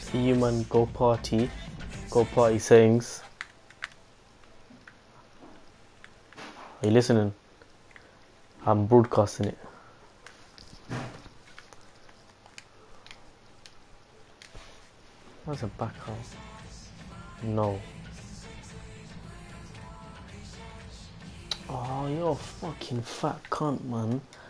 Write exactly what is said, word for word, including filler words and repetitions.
See you, man. Go party. Go party sayings. Are you listening? I'm broadcasting it. What's a back house? No. Oh, you're a fucking fat cunt, man.